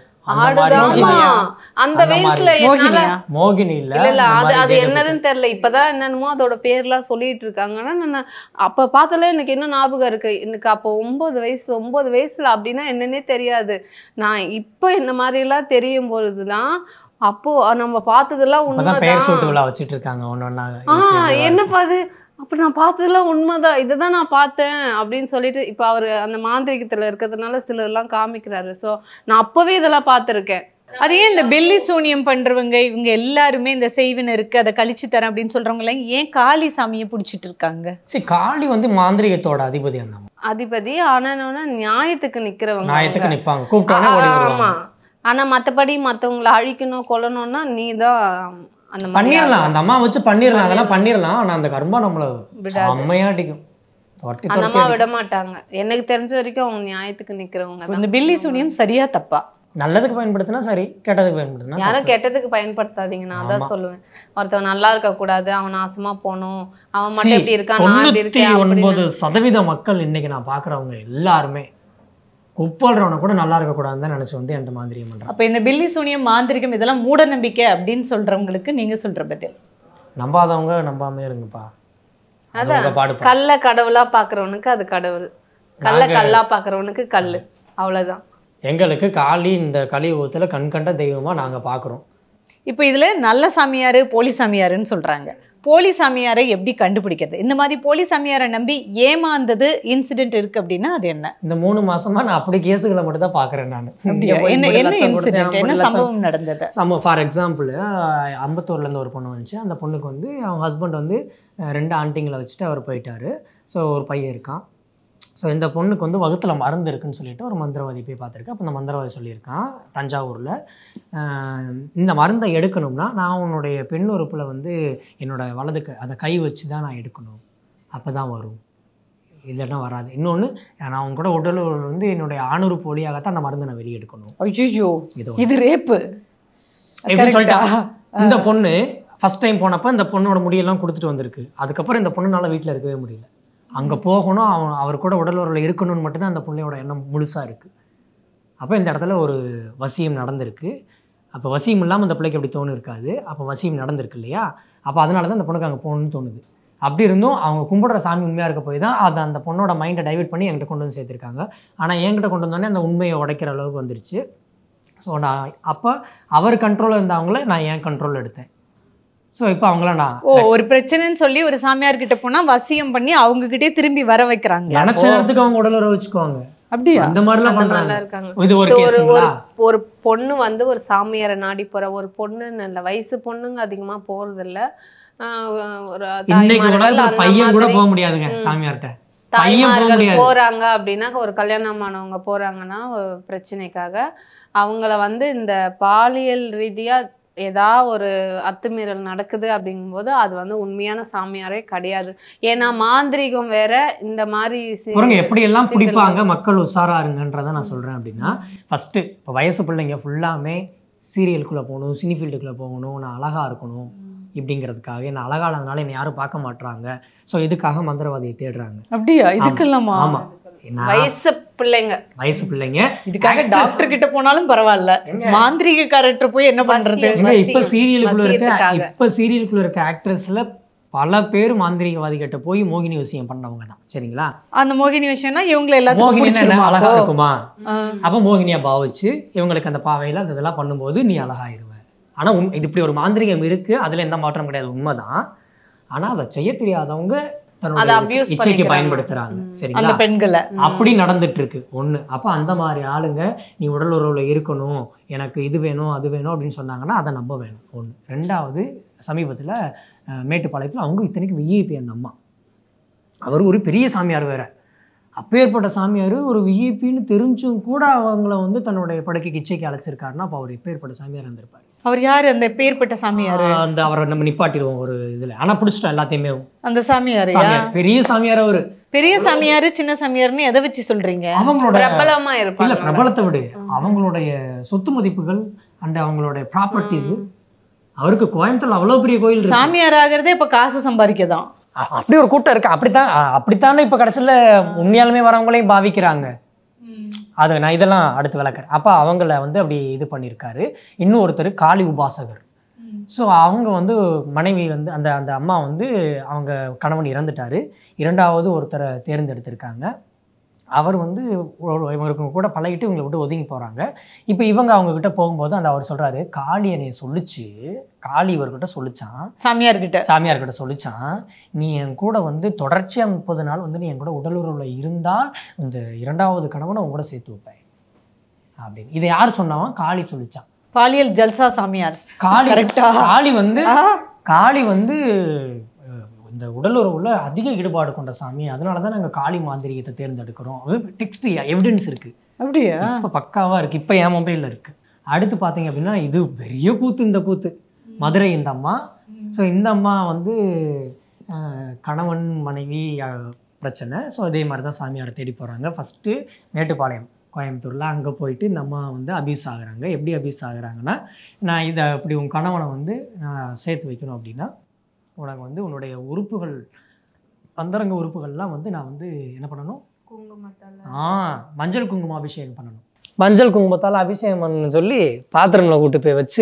[SPEAKER 4] அந்த வயசுல
[SPEAKER 2] மோகினி இல்ல
[SPEAKER 4] இல்ல அது அது என்னதுன்னு தெரியல. இப்பதான் என்னென்னமோ அதோட பேர்லாம் சொல்லிட்டு இருக்காங்கன்னா நான் அப்ப பார்த்தாலே எனக்கு என்ன ஞாபகம் இருக்கு. எனக்கு அப்போ ஒன்பது வயசு ஒன்பது வயசுல அப்படின்னா என்னன்னே தெரியாது. நான் இப்ப இந்த மாதிரி எல்லாம் தெரியும் பொழுதுதான் அப்போ நம்ம பார்த்ததெல்லாம்
[SPEAKER 2] உண்மைதான் வச்சிட்டு இருக்காங்க.
[SPEAKER 4] ஆஹ் என்னப்பா அது அப்ப நான் பார்த்ததெல்லாம் உண்மைதான், இதுதான் நான் பார்த்தேன் அப்படின்னு சொல்லிட்டு இப்ப அவரு அந்த மாந்திரிகத்துல இருக்கிறதுனால சிலதெல்லாம் காமிக்கிறாரு. சோ நான் அப்பவே இதெல்லாம் பார்த்திருக்கேன்.
[SPEAKER 3] அதே இந்த பெல்லி சூனியம் பண்றவங்க இவங்க எல்லாருமே இந்த செய்வினை இருக்கு அதை கழிச்சு தரேன் அப்படின்னு சொல்றவங்க எல்லாம் ஏன் காளி சாமியை பிடிச்சிட்டு இருக்காங்க?
[SPEAKER 2] சரி, காளி வந்து மாந்திரிகத்தோட அதிபதி அந்த
[SPEAKER 4] அதிபதி. ஆனா நியாயத்துக்கு நிக்கிறவங்க
[SPEAKER 2] நியாயத்துக்கு நிப்பாங்க, கூப்பிட்டானே ஓடி வருவாங்க.
[SPEAKER 4] ஆமா, ஆனா மத்தபடி மத்தவங்களை அழிக்கணும் கொல்லணும்னா நீதான் அந்த
[SPEAKER 2] பண்ணிடலாம். அந்த அம்மா வச்சு பண்ணிடலாம், அதெல்லாம் பண்ணிடலாம். ஆனா அந்த கர்மா நம்மள அம்மையா அடிக்கும்.
[SPEAKER 4] அந்த அம்மா விட மாட்டாங்க. எனக்கு தெரிஞ்ச வரைக்கும் அவங்க நியாயத்துக்கு நிக்கிறவங்க.
[SPEAKER 3] இந்த பில்லி சூனியம் சரியா தப்பா?
[SPEAKER 2] நல்லதுக்கு பயன்படுத்தினா சரி, கெட்டதுக்கு பயன்படுத்தினா
[SPEAKER 4] யாரும் கெட்டதுக்கு பயன்படுத்தாதீங்க. நான் அதான் சொல்லுவேன். ஒருத்தவன் நல்லா இருக்க கூடாது, அவன் நாசமா போகணும், அவன் மட்டும் எப்படி இருக்கான் நான் எப்படி இருக்கேன்.
[SPEAKER 2] ஒன்பது சதவீத மக்கள் இன்னைக்கு நான் பாக்குறவங்க எல்லாருமே குப்பல்றவனை கூட நல்லா இருக்கக்கூடாதுன்னு தான் நினைச்சு வந்து என்கிட்ட மாந்திரிகம் பண்றான்.
[SPEAKER 3] அப்ப இந்த பில்லி சூனியம் மாந்திரிகம் இதெல்லாம் மூட நம்பிக்கை அப்படின்னு சொல்றவங்களுக்கு நீங்க சொல்ற பதில்?
[SPEAKER 2] நம்பாதவங்க நம்பாமே இருங்கப்பா.
[SPEAKER 4] அதான் கல்ல கடவுளா பாக்குறவனுக்கு அது கடவுள், கல்ல கல்லா பாக்குறவனுக்கு கல்லு, அவ்வளவுதான்.
[SPEAKER 2] எங்களுக்கு காளி இந்த கலியுகத்துல கண் கண்ட தெய்வமா நாங்க பாக்குறோம்.
[SPEAKER 3] இப்போ இதுல நல்ல சாமியாரு போலி சாமியாருன்னு சொல்றாங்க. போலி சாமியாரை எப்படி கண்டுபிடிக்கிறது? இந்த மாதிரி போலி சாமியாரை நம்பி ஏமாந்தது இன்சிடென்ட் இருக்கு அப்படின்னா அது என்ன?
[SPEAKER 2] இந்த மூணு மாசமா நான் அப்படி கேஸுகளை மட்டும் தான் பாக்குறேன். நான்
[SPEAKER 3] என்ன என்ன இன்சிடென்ட், என்ன சம்பவம் நடந்தது?
[SPEAKER 2] சம்பவம் ஃபார் எக்ஸாம்பிள் அம்பத்தூர்ல இருந்து ஒரு பொண்ணு வந்துச்சு. அந்த பொண்ணுக்கு வந்து அவங்க ஹஸ்பண்ட் வந்து ரெண்டு ஆண்டிங்களை வச்சுட்டு அவர் போயிட்டாரு. ஸோ ஒரு பையன் இருக்கான். ஸோ இந்த பொண்ணுக்கு வந்து வகுத்துல மருந்து இருக்குன்னு சொல்லிட்டு ஒரு மந்திரவாதி போய் பார்த்துருக்கேன். அப்போ இந்த மந்திரவாதி சொல்லியிருக்கான் தஞ்சாவூரில், இந்த மருந்தை எடுக்கணும்னா நான் உன்னுடைய பெண் உறுப்பில் வந்து என்னோட வலதுக்கு அதை கை வச்சு தான் நான் எடுக்கணும், அப்போ தான் வரும், இல்லைன்னா வராது. இன்னொன்று நான் அவங்க கூட உடல் வந்து என்னுடைய ஆணுறுப்பு வழியாகத்தான் அந்த மருந்தை நான் வெளியே எடுக்கணும்.
[SPEAKER 3] ஐயோ இது ரேப்பு
[SPEAKER 2] எப்படின்னு சொல்லிட்டா. இந்த பொண்ணு ஃபஸ்ட் டைம் போனப்போ இந்த பொண்ணோட முடியெல்லாம் கொடுத்துட்டு வந்திருக்கு. அதுக்கப்புறம் இந்த பொண்ணுனால வீட்டில் இருக்கவே முடியல. அங்கே போகணும், அவன் அவர் கூட உடல் உறவில் இருக்கணும்னு மட்டும்தான் அந்த பிள்ளையோட எண்ணம் முழுசாக இருக்குது. அப்போ இந்த இடத்துல ஒரு வசியம் நடந்திருக்கு. அப்போ வசியம் இல்லாமல் அந்த பிள்ளைக்கு அப்படி தோணு இருக்காது. அப்போ வசியம் நடந்திருக்கு இல்லையா? அப்போ அதனால தான் அந்த பொண்ணுக்கு அங்கே போகணும்னு தோணுது. அப்படி இருந்தும் அவங்க கும்பிடுற சாமி உண்மையாக இருக்க போய் தான் அதை அந்த பொண்ணோட மைண்டை டைவெர்ட் பண்ணி என்கிட்ட கொண்டு வந்து சேர்த்துருக்காங்க. ஆனால் என்கிட்ட கொண்டு வந்தோடனே அந்த உண்மையை உடைக்கிற அளவுக்கு வந்துருச்சு. ஸோ நான் அப்போ அவர் கண்ட்ரோலில் இருந்தவங்கள நான் ஏன் கண்ட்ரோல் எடுத்தேன். ஸோ இப்போ அவங்கள நான்
[SPEAKER 3] ஓ ஒரு பிரச்சனைன்னு சொல்லி ஒரு சாமியார் கிட்ட போனா வசியம் பண்ணி அவங்க கிட்டே திரும்பி வர வைக்கிறாங்க.
[SPEAKER 2] நினைச்ச நேரத்துக்கு அவங்க உடல் உறவு வச்சுக்குவாங்க.
[SPEAKER 3] அப்படியா?
[SPEAKER 2] அந்த மாதிரிலாம் பண்றாங்க. இது ஒரு
[SPEAKER 4] ஒரு
[SPEAKER 2] கேஸுங்களா?
[SPEAKER 4] ஒரு பொண்ணு வந்து ஒரு சாமியாரை நாடி போற ஒரு பொண்ணுன்னு இல்லை, வயசு பொண்ணுங்க அதிகமா போறது இல்ல. ஒரு
[SPEAKER 2] பையன் கூட போக முடியாதுங்க சாமியார்ட்ட.
[SPEAKER 4] தாய்மார்கள் போறாங்க அப்படின்னா, ஒரு கல்யாணமானவங்க போறாங்கன்னா பிரச்சனைக்காக அவங்கள வந்து இந்த பாலியல் ரீதியா ஏதா ஒரு அத்துமீறல் நடக்குது அப்படிங்கும்போது அது வந்து உண்மையான சாமியாரே கிடையாது. ஏன்னா மாந்திரிகம் வேற, இந்த மாதிரி
[SPEAKER 2] எப்படி எல்லாம் பிடிப்பாங்க. மக்கள் உஷாரா இருங்கன்றதை நான் சொல்றேன். அப்படின்னா ஃபர்ஸ்ட் இப்போ வயசு பிள்ளைங்க ஃபுல்லாமே சீரியலுக்குள்ள போகணும், சினி ஃபீல்டுக்குள்ள போகணும், நான் அழகா இருக்கணும் இப்படிங்கிறதுக்காக, என்ன அழகானதுனால என்னை யாரும் பார்க்க மாட்டாங்க. ஸோ இதுக்காக மந்திரவாதியை தேடுறாங்க.
[SPEAKER 3] அப்படியா? இதுக்கெல்லாமா?
[SPEAKER 2] ஆமா,
[SPEAKER 4] வயசு பிள்ளைங்க
[SPEAKER 2] வயசு பிள்ளைங்க
[SPEAKER 3] இதுக்காக டாக்டர் கிட்ட போனாலும் பரவாயில்ல, மாந்திரிக கேரக்டர் போய் என்ன பண்றது?
[SPEAKER 2] இப்ப சீரியலுக்குள்ள இருக்க இப்ப சீரியலுக்குள்ள இருக்க ஆக்ட்ரஸ்ல பல பேர் மாந்திரிகவாதி கிட்ட போய் மோகினி விஷயம் பண்ணவங்க தான். சரிங்களா?
[SPEAKER 3] அந்த மோகினி விஷயம்னா இவங்களை எல்லாத்தையும்
[SPEAKER 2] மோகினி அழகா இருக்குமா, அப்ப மோகினியா பாவிச்சு இவங்களுக்கு அந்த பாவையில அந்த இதெல்லாம் பண்ணும்போது நீ அழகாயிருவ. ஆனா இது இப்படி ஒரு மாந்திரிகம் இருக்கு, அதுல எந்த மாற்றம் கிடையாது, உண்மைதான். ஆனா அதை செய்ய தெரியாதவங்க தன்னோட இச்சைக்கு பயன்படுத்துறாங்க. சரிங்களா? பெண்களை அப்படி நடந்துட்டு இருக்கு ஒண்ணு. அப்ப அந்த மாதிரி ஆளுங்க நீ உடல் உறவுல இருக்கணும், எனக்கு இது வேணும் அது வேணும் அப்படின்னு சொன்னாங்கன்னா அதை நம்ப வேணும். ஒண்ணு. ரெண்டாவது, சமீபத்துல மேட்டுப்பாளையத்துல அவங்க இத்தனைக்கு விஐபி அந்த அம்மா, அவர் ஒரு பெரிய சாமியார் வேற. அப்பேற்பட்ட சாமியார் ஒரு விஐபின்னு தெரிஞ்சும் கூட அவங்கள வந்து தன்னுடைய படுக்கைக்கு இச்சைக்கு அழைச்சிருக்காருன்னா அப்போ அவர் எப்பேற்பட்ட சாமியார் இருந்திருப்பாரு.
[SPEAKER 3] அவர் யாரு அந்த பேர்பட்ட சாமியார்? அந்த
[SPEAKER 2] அவரை நம்ம நிப்பாட்டிடுவோம் ஒரு இதுல. ஆனா பிடிச்சிட்டோம் எல்லாத்தையுமே.
[SPEAKER 3] அந்த சாமியார்
[SPEAKER 2] பெரிய சாமியார். அவரு
[SPEAKER 3] பெரிய சாமியார் சின்ன சாமியார்னு எதை வச்சு சொல்றீங்க?
[SPEAKER 2] அவங்களோட
[SPEAKER 4] பிரபலமா இருப்பாங்க.
[SPEAKER 2] இல்ல, பிரபலத்தை விட அவங்களுடைய சொத்து மதிப்புகள் அண்ட் அவங்களுடைய ப்ராப்பர்ட்டிஸ். அவருக்கு கோயம்புத்தூர்ல அவ்வளவு பெரிய கோயில்.
[SPEAKER 3] சாமியார் ஆகிறதே இப்ப காசு சம்பாதிக்கதான்.
[SPEAKER 2] அப்படி ஒரு கூட்டம் இருக்கு. அப்படித்தான் அப்படித்தானே இப்ப கடைசியில உண்மையாலுமே வரவங்களையும் பாவிக்கிறாங்க. அது நான் இதெல்லாம் அடுத்து விளக்குறேன். அப்ப அவங்கள வந்து அப்படி இது பண்ணியிருக்காரு. இன்னும் ஒருத்தர் காளி உபாசகர். ஸோ அவங்க வந்து மனைவி வந்து அந்த அந்த அம்மா வந்து அவங்க கணவன் இறந்துட்டாரு. இரண்டாவது ஒருத்தரை தேர்ந்தெடுத்திருக்காங்க. அவர் வந்து இவருக்கு கூட பழகிட்டு இவங்களை விட்டு ஒதுங்கி போகிறாங்க. இப்போ இவங்க அவங்கக்கிட்ட போகும்போது அந்த அவர் சொல்கிறாரு, காளி என்னை சொல்லிச்சு, காளி இவர்கிட்ட சொல்லிச்சான், சாமியார்கிட்ட சாமியார்கிட்ட சொல்லிச்சான், நீ என் கூட வந்து தொடர்ச்சியாக முப்பது நாள் வந்து நீ என் கூட உடலுறவில் இருந்தால் இந்த இரண்டாவது கணவனை உங்க கூட சேர்த்து வைப்பேன் அப்படின்னு. இதை யார் சொன்னாவா? காளி சொல்லிச்சான்.
[SPEAKER 3] பாலியல் ஜல்சா சாமியார்.
[SPEAKER 2] காளி காளி வந்து காளி வந்து இந்த உடலுறவுல அதிக ஈடுபாடு கொண்ட சாமி, அதனால தான் நாங்கள் காளி மாந்திரிகத்தை தேர்ந்தெடுக்கிறோம். டெக்ஸ்ட் எவிடன்ஸ் இருக்கு. அப்படியா? இப்போ பக்காவாக இருக்குது. இப்போ என் மொபைலில் இருக்குது. அடுத்து பார்த்தீங்க அப்படின்னா இது பெரிய கூத்து. இந்த கூத்து மதுரை இந்த அம்மா. ஸோ இந்த அம்மா வந்து கணவன் மனைவி பிரச்சனை. ஸோ அதே மாதிரி தான் சாமியாரை தேடி போகிறாங்க. ஃபஸ்ட்டு மேட்டுப்பாளையம் கோயம்புத்தூரில் அங்கே போயிட்டு இந்த அம்மா வந்து அபியூஸ் ஆகுறாங்க. எப்படி அபியூஸ் ஆகுறாங்கன்னா, நான் இதை அப்படி உன் கணவனை வந்து நான் சேர்த்து வைக்கணும் அப்படின்னா உனக்கு வந்து உன்னுடைய உறுப்புகள் அந்தரங்க உறுப்புகள்லாம் வந்து நான் வந்து என்ன பண்ணணும், குங்குமத்தால் ஆ மஞ்சள் குங்குமம் அபிஷேகம் பண்ணணும். மஞ்சள் குங்குமத்தால் அபிஷேகம் பண்ணணும்னு சொல்லி பாத்திரங்களை கூட்டு போய் வச்சு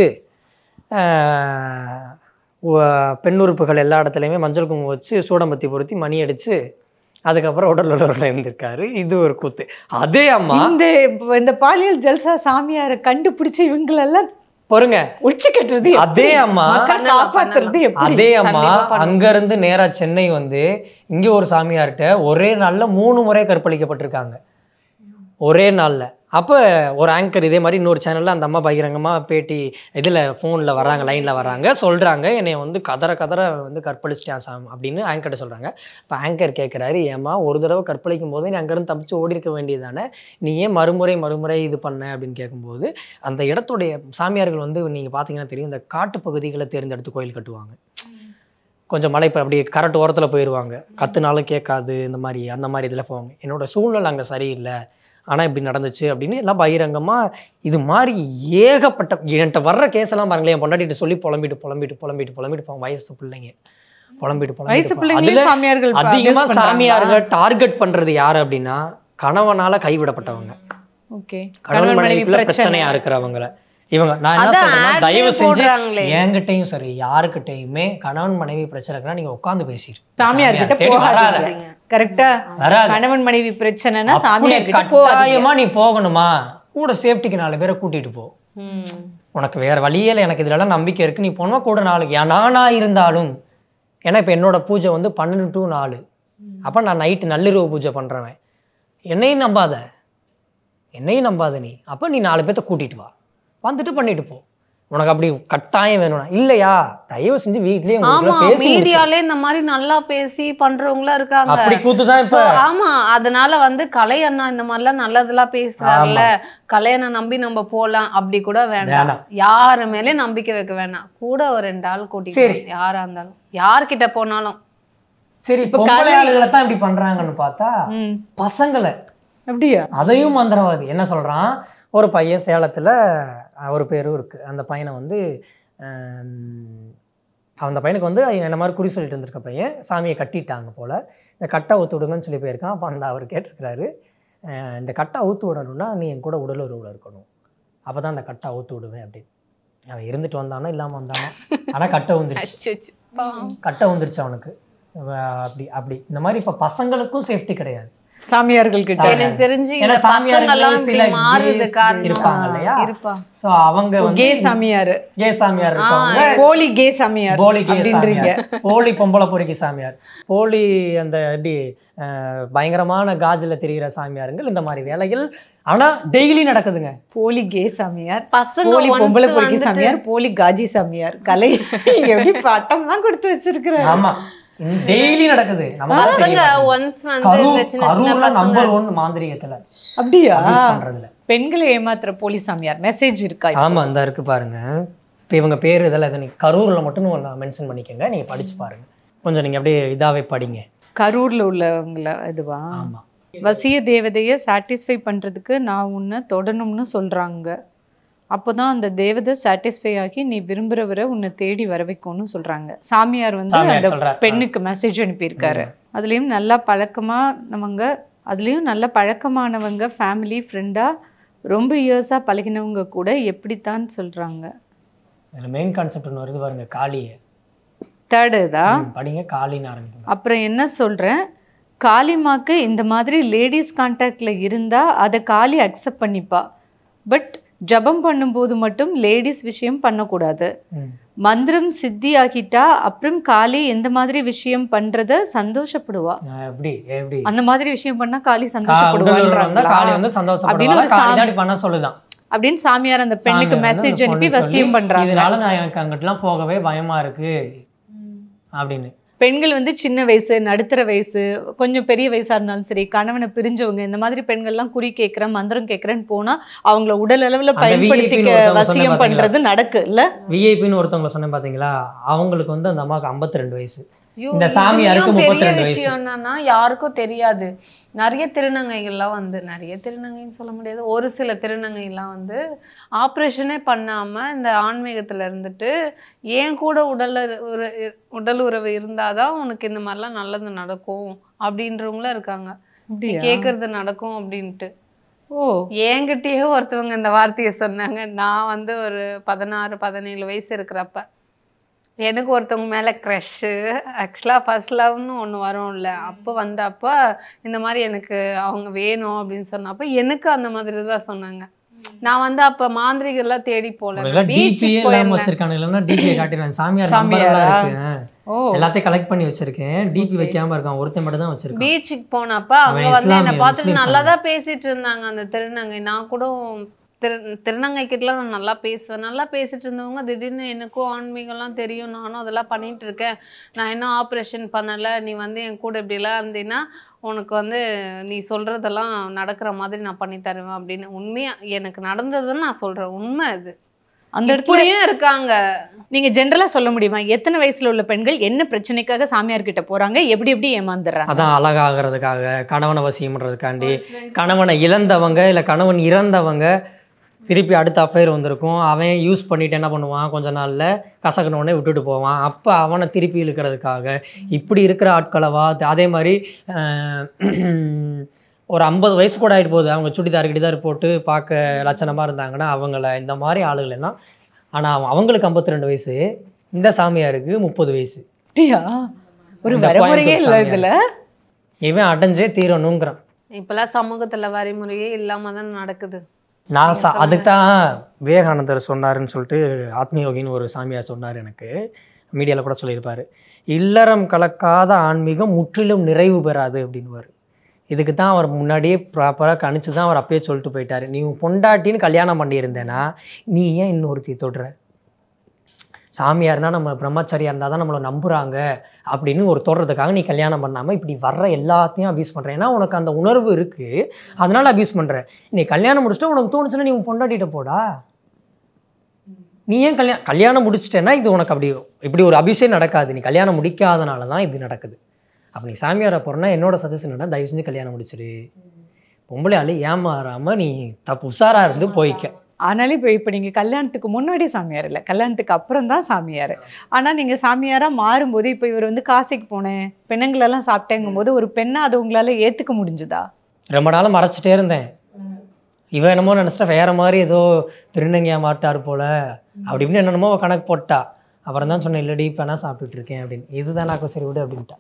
[SPEAKER 2] பெண் உறுப்புகள் எல்லா இடத்துலையுமே மஞ்சள் குங்குமம் வச்சு சூடம்பத்தி பொருத்தி மணி அடித்து அதுக்கப்புறம் உடல் உடலில் இருந்திருக்காரு. இது ஒரு கூத்து. அதே அம்மா
[SPEAKER 3] இந்த இந்த பாலியல் ஜல்சா சாமியாரை கண்டுபிடிச்சி இவங்களெல்லாம் பொறுங்க உச்சி கட்டுறது.
[SPEAKER 2] அதே அம்மா காப்பாத்துறது. அதே அம்மா அங்க இருந்து நேரா சென்னை வந்து இங்க ஒரு சாமியார்கிட்ட ஒரே நாள்ல மூணு முறை கற்பழிக்கப்பட்டிருக்காங்க. ஒரே நாள்ல. அப்போ ஒரு ஆங்கர் இதே மாதிரி இன்னொரு சேனலில் அந்த அம்மா பகிரங்கமாக பேட்டி இதில் ஃபோனில் வராங்க, லைனில் வராங்க, சொல்கிறாங்க என்னை வந்து கதற கதற வந்து கற்பழிச்சிட்டேன் சாம் அப்படின்னு ஆங்கர்கிட்ட சொல்கிறாங்க. இப்போ ஆங்கர் கேட்குறாரு, ஏம்மா ஒரு தடவை கற்பழிக்கும் போது நீ அங்கேருந்து தப்பிச்சு ஓடி இருக்க வேண்டியதானே, நீ ஏன் மறுமுறை மறுமுறை இது பண்ண அப்படின்னு கேட்கும்போது அந்த இடத்துடைய சாமியார்கள் வந்து நீங்கள் பார்த்தீங்கன்னா தெரியும், இந்த காட்டு பகுதிகளை தேர்ந்தெடுத்து கோயில் கட்டுவாங்க. கொஞ்சம் மழை இப்போ அப்படி கரெக்ட் ஓரத்தில் போயிடுவாங்க, கற்றுனாலும் கேட்காது, இந்த மாதிரி அந்த மாதிரி இதில் போவாங்க. என்னோடய சூழ்நிலை அங்கே சரியில்லை, ஆனால் இப்படி நடந்துச்சு அப்படின்னு எல்லாம் பகிரங்கமாக இது மாதிரி ஏகப்பட்ட என்கிட்ட வர்ற கேஸெல்லாம் பாருங்களேன், என் பொண்டாட்டிகிட்ட சொல்லி புலம்பிட்டு புலம்பிட்டு புலம்பிட்டு புலம்பிட்டு போவோம். வயசு பிள்ளைங்க புலம்பிட்டு புலம்பிட்டு அதிகமாக சாமியார்கள் டார்கெட் பண்ணுறது யார் அப்படின்னா கணவனால் கைவிடப்பட்டவங்க, கணவன் மனைவிக்குள்ள பிரச்சனையா இருக்கிறவங்கள. இவங்க நான் என்ன சொல்றேன்னா, தயவு செஞ்சு என்கிட்டையும் சரி யாருக்கிட்டையுமே கணவன் மனைவி பிரச்சனை இருக்குன்னா நீங்க உட்காந்து பேசிடு,
[SPEAKER 3] சாமியார் கிட்ட போகாத. கரெக்டா? கணவன் மனைவி பிரச்சனைனா சாமியார் கிட்ட
[SPEAKER 2] கட்டாயமா நீ போகணுமா, கூட சேஃப்டிக்கு நாலு பேரை கூட்டிட்டு போ. உனக்கு வேற வழியில எனக்கு இதுல எல்லாம் நம்பிக்கை இருக்கு, நீ போனவா கூட நாளைக்கு நானா இருந்தாலும். ஏன்னா இப்ப என்னோட பூஜை வந்து பன்னெண்டு டு நாலு, அப்ப நான் நைட்டு நள்ளிரவு பூஜை பண்றவன். என்னையும் நம்பாத என்னையும் நம்பாத நீ. அப்ப நீ நாலு பேர்த்த கூட்டிட்டு வா, வந்துட்டு பண்ணிட்டு போ. உனக்கு அப்படி கட்டாயம் வேணும்னா இல்லையா, தயவு செஞ்சு வீட்லயே
[SPEAKER 4] மீடியாலே இந்த மாதிரி நல்லா பேசி பண்றவங்களா இருக்காங்க.
[SPEAKER 2] அப்படி கூத்துதான் இப்ப.
[SPEAKER 4] ஆமா, அதனால வந்து கலை அண்ணா இந்த மாதிரிலாம் நல்லதெல்லாம் பேசுறாங்கல்ல, கலையண்ணா நம்பி நம்ம போலாம் அப்படி கூட வேண்டாம். யாரு மேலே நம்பிக்கை வைக்க வேணாம், கூட ஒரு ரெண்டு ஆள் கூட்டிட்டு யாரா இருந்தாலும் யார்கிட்ட போனாலும்
[SPEAKER 2] சரி. இப்ப கலையாளிகளை தான் இப்படி பண்றாங்கன்னு பார்த்தா பசங்களை
[SPEAKER 3] அப்படியா, அதையும்
[SPEAKER 2] மந்திரவாதி என்ன சொல்றான். ஒரு பையன் சேலத்துல ஒரு பேரும் இருக்கு, அந்த பையனை வந்து அந்த பையனுக்கு வந்து என்ன மாதிரி குறி சொல்லிட்டு இருந்திருக்க பையன் சாமியை கட்டிட்டாங்க போல, இந்த கட்டை ஊத்து விடுங்கன்னு சொல்லி போயிருக்கான். அப்போ அந்த அவர் கேட்டிருக்கிறாரு, இந்த கட்டை ஊத்து விடணும்னா நீ என் கூட உடல் உறவுல இருக்கணும், அப்பதான் அந்த கட்டை ஊத்து விடுவேன் அப்படின்னு. அவன் இருந்துட்டு வந்தானோ இல்லாம வந்தானோ, ஆனா கட்டை வந்துருச்சு, கட்டை வந்துருச்சு அவனுக்கு. அப்படி அப்படி இந்த மாதிரி இப்ப பசங்களுக்கும் சேஃப்டி கிடையாது
[SPEAKER 3] சாமியார்கள் கிட்ட.
[SPEAKER 4] எனக்கு தெரிஞ்சு இந்த பசங்கலாம் சில மாறுது காரணம்
[SPEAKER 2] இருப்பாங்க இல்லையா, சோ அவங்க வந்து
[SPEAKER 3] கே சாமியார்
[SPEAKER 2] கே சாமியார் இருக்காங்க,
[SPEAKER 3] போலி கே சாமியார்,
[SPEAKER 2] போலி கே சாமியார், போலி பொம்பளை பொறுக்கி சாமியார், போலி அந்த எப்படி பயங்கரமான காஜில தெரிகிற சாமியாருங்கள். இந்த மாதிரி வேலைகள் ஆனா டெய்லி நடக்குதுங்க.
[SPEAKER 3] போலி கே சாமியார், போலி பொம்பளை பொறுக்கி சாமியார், போலி காஜி சாமியார், கலை எப்படி பட்டம் தான் கொடுத்து வச்சிருக்கிறாங்க.
[SPEAKER 2] ஆமா, டெய்லி நடக்குது. நம்பர் ஒன் மாந்திரிகத்துல
[SPEAKER 3] அப்படியா பண்றதுல பெண்களை ஏமாத்துற போலி சாமியார் மெசேஜ் இருக்கா?
[SPEAKER 2] ஆமா, அந்த இருக்கு பாருங்க. இப்ப இவங்க பேரு இதெல்லாம் இதை நீங்க கரூர்ல மட்டும் மென்ஷன் பண்ணிக்கங்க, நீங்க படிச்சு பாருங்க கொஞ்சம், நீங்க அப்படியே இதாவே படிங்க.
[SPEAKER 3] கரூர்ல உள்ளவங்கள இதுவா?
[SPEAKER 2] ஆமா.
[SPEAKER 3] வசிய தேவதையை சாட்டிஸ்ஃபை பண்றதுக்கு நான் உன்னை தொடணும்னு சொல்றாங்க, அப்போதான் அந்த தேவதை சாட்டிஸ்ஃபை ஆகி நீ விரும்புறவரை உன்னை தேடி வர வைக்கும்னு சொல்றாங்க. சாமியார் வந்து அந்த பெண்ணுக்கு மெசேஜ் அனுப்பியிருக்காரு. அதுலயும் நல்லா பழக்கமானவங்க, அதுலயும் நல்ல பழக்கமானவங்க ஃபேமிலி ஃப்ரெண்டா ரொம்ப இயர்ஸா பழகினவங்க கூட எப்படித்தான் சொல்றாங்க.
[SPEAKER 2] மெயின் கான்செப்ட் ஒன்று வருது பாருங்க, காளிய
[SPEAKER 3] தேர்டு தான்
[SPEAKER 2] படிங்க, காளின்னு ஆரம்பிக்கும்.
[SPEAKER 3] அப்புறம் என்ன சொல்றேன், காளிமாக்கு இந்த மாதிரி லேடிஸ் கான்டாக்ட்ல இருந்தா அதை காளி அக்செப்ட் பண்ணிப்பா, பட் ஜபம் பண்ணும்போது மட்டும் லேடிஸ் விஷயம் பண்ணக்கூடாது. மந்திரம் சித்தி ஆகிட்டா அப்புறம் காளி எந்த மாதிரி விஷயம் பண்றத சந்தோஷப்படுவா, அந்த மாதிரி விஷயம் பண்ணா காளி சந்தோஷப்படுவா அப்படின்னு சாமியார் அந்த பெண்ணுக்கு மெசேஜ் அனுப்பி வசியம் பண்றாங்க.
[SPEAKER 2] இதனால நான் எனக்கு அங்கிட்டலாம் போகவே பயமா இருக்கு அப்படின்னு.
[SPEAKER 3] பெண்கள் வந்து சின்ன வயசு, நடுத்தர வயசு, கொஞ்சம் பெரிய வயசா இருந்தாலும் சரி, கணவனை பிரிஞ்சவங்க, இந்த மாதிரி பெண்கள்லாம் குறி கேட்கிறேன் மந்திரம் கேட்கறேன்னு போனா அவங்கள உடல் அளவுல பயன்படுத்திக்க வசியம் பண்றது நடக்கு இல்ல.
[SPEAKER 2] விஐபின்னு ஒருத்தவங்க சொன்னேன் பாத்தீங்களா, அவங்களுக்கு வந்து அந்த அம்மாவுக்கு ஐம்பத்தி ரெண்டு வயசு, இந்த சாமியாருக்கு முப்பத்தி ரெண்டு வயசு.
[SPEAKER 4] என்னன்னா யாருக்கும் தெரியாது. நிறைய திருநங்கைகள்லாம் வந்து, நிறைய திருநங்கைன்னு சொல்ல முடியாது, ஒரு சில திருநங்கைலாம் வந்து ஆப்ரேஷனே பண்ணாமல் இந்த ஆன்மீகத்தில் இருந்துட்டு ஏன் கூட உடல் உற உடல் உறவு இருந்தாதான் உனக்கு இந்த மாதிரிலாம் நல்லது நடக்கும் அப்படின்றவங்களும் இருக்காங்க. கேட்கறது நடக்கும் அப்படின்ட்டு. ஓ, என்கிட்டயே ஒருத்தவங்க இந்த வார்த்தையை சொன்னாங்க. நான் வந்து ஒரு பதினாறு பதினேழு வயசு இருக்கிறப்ப எனக்கு ஒருத்தவங்க மேலே க்ரஷ்ஷு, ஆக்சுவலாக ஃபர்ஸ்ட் லவ்னு ஒன்று வரும்ல, அப்போ வந்தப்போ இந்த மாதிரி எனக்கு அவங்க வேணும் அப்படின்னு சொன்னப்போ எனக்கு அந்த மாதிரி தான் சொன்னாங்க. நான் வந்து அப்போ மாந்திரிகெல்லாம் தேடி போல,
[SPEAKER 2] எல்லாத்தையும் கலெக்ட் பண்ணி வச்சிருக்கேன், டிபி வைக்காம இருக்கான், ஒருத்தன் மட்டும் தான் வச்சிருக்கேன்.
[SPEAKER 4] பீச்சுக்கு போனப்போ அவங்க வந்து என்னை பார்த்துட்டு நல்லா தான் பேசிட்டு இருந்தாங்க அந்த திருநங்கை. நான் கூட திரு திருநங்கைக்கிட்டலாம் நான் நல்லா பேசுவேன், நல்லா பேசிட்டு இருந்தவங்க திடீர்னு எனக்கும் ஆன்மீகம்லாம் தெரியும், நானும் அதெல்லாம் பண்ணிட்டு இருக்கேன், நான் இன்னும் ஆப்ரேஷன் பண்ணலை, நீ வந்து என் கூட இப்படிலாம் இருந்தீங்கன்னா உனக்கு வந்து நீ சொல்றதெல்லாம் நடக்கிற மாதிரி நான் பண்ணி தருவேன் அப்படின்னு. உண்மையா எனக்கு நடந்ததுன்னு நான் சொல்றேன், உண்மை இது.
[SPEAKER 3] அந்த இடத்துலயும்
[SPEAKER 4] இருக்காங்க.
[SPEAKER 3] நீங்க ஜென்ரலா சொல்ல முடியுமா எத்தனை வயசுல உள்ள பெண்கள் என்ன பிரச்சனைக்காக சாமியார் கிட்ட போறாங்க, எப்படி எப்படி ஏமாந்துடுறாங்க?
[SPEAKER 2] அதான் அழகாகிறதுக்காக, கணவனை வசியம் பண்றதுக்காண்டி, கணவனை இழந்தவங்க இல்ல கணவன் இறந்தவங்க திருப்பி அடுத்த அஃபேர் வந்திருக்கும், அவன் யூஸ் பண்ணிட்டு என்ன பண்ணுவான், கொஞ்ச நாள்ல கசக்கணுன்னே விட்டுட்டு போவான், அப்போ அவனை திருப்பி இழுக்கிறதுக்காக இப்படி இருக்கிற ஆட்களவா. அதே மாதிரி ஒரு ஐம்பது வயசு கூட ஆகிட்டு போகுது, அவங்க சுடிதார் கிடிதார் போட்டு பார்க்க லட்சணமாக இருந்தாங்கன்னா அவங்கள இந்த மாதிரி ஆளுகள் எல்லாம். ஆனால் அவங்களுக்கு ஐம்பத்தி ரெண்டு வயசு, இந்த சாமியாருக்கு முப்பது வயசு.
[SPEAKER 3] ஒரு வரைமுறையே இல்லை இதில்,
[SPEAKER 2] இவன் அடைஞ்சே தீரணுங்கிறான்.
[SPEAKER 4] இப்போல்லாம் சமூகத்தில் வரைமுறையே இல்லாமல் தான் நடக்குது.
[SPEAKER 2] நான் சா அதுக்கு தான் விவேகானந்தர் சொன்னாருன்னு சொல்லிட்டு ஆத்மயோகின்னு ஒரு சாமியார் சொன்னார், எனக்கு மீடியாவில் கூட சொல்லியிருப்பார். இல்லறம் கலக்காத ஆன்மீகம் முற்றிலும் நிறைவு பெறாது அப்படின்வார். இதுக்கு தான் அவர் முன்னாடியே ப்ராப்பராக கணிச்சு தான் அவர் அப்பயே சொல்லிட்டு போயிட்டார். நீ பொண்டாட்டின்னு கல்யாணம் பண்ணியிருந்தேன்னா நீ ஏன் இன்னொருத்தி தொடுற? சாமியார்னா நம்ம பிரம்மச்சாரியாக இருந்தால் தான் நம்மளை நம்புகிறாங்க அப்படின்னு ஒரு தொடுறதுக்காக நீ கல்யாணம் பண்ணாமல் இப்படி வர்ற எல்லாத்தையும் அபியூஸ் பண்ணுற. ஏன்னா உனக்கு அந்த உணர்வு இருக்குது, அதனால் அபியூஸ் பண்ணுற. நீ கல்யாணம் முடிச்சுட்டு உனக்கு தோணுச்சுன்னா நீ உன் பொண்டாட்டிகிட்ட போடா. நீ ஏன் கல்யாணம் கல்யாணம் முடிச்சிட்டேன்னா இது உனக்கு அப்படி இப்படி ஒரு அபியூஸே நடக்காது. நீ கல்யாணம் முடிக்காதனால தான் இது நடக்குது. அப்போ நீ சாமியாரை போகிறனா என்னோட சஜஷன் என்ன, தயவு செஞ்சு கல்யாணம் முடிச்சிரு. பொம்பளை ஆளு ஏமாறாமல் நீ தப்பு உஷாராக இருந்து போய்க்க.
[SPEAKER 3] ஆனாலும் இப்போ இப்போ நீங்கள் கல்யாணத்துக்கு முன்னாடி சாமியார் இல்லை, கல்யாணத்துக்கு அப்புறம் தான் சாமியார். ஆனால் நீங்கள் சாமியாராக மாறும்போது இப்போ இவர் வந்து காசிக்கு போனேன் பெண்ணுங்களெல்லாம் சாப்பிட்டேங்கும் போது ஒரு பெண்ணை அது உங்களால் ஏற்றுக்க முடிஞ்சுதா?
[SPEAKER 2] ரொம்ப நாளும் மறைச்சிட்டே இருந்தேன். இவன் என்னமோ நினச்சிட்டா வேற மாதிரி ஏதோ திருநங்கையா மாட்டார் போல அப்படி இப்படின்னு என்னென்னமோ கணக்கு போட்டா. அப்புறம் தான் சொன்னேன், இல்லடி இப்போ நான் சாப்பிட்டுட்டு இருக்கேன் அப்படின்னு. இதுதான் நான் சரி விடு அப்படின்ட்டா.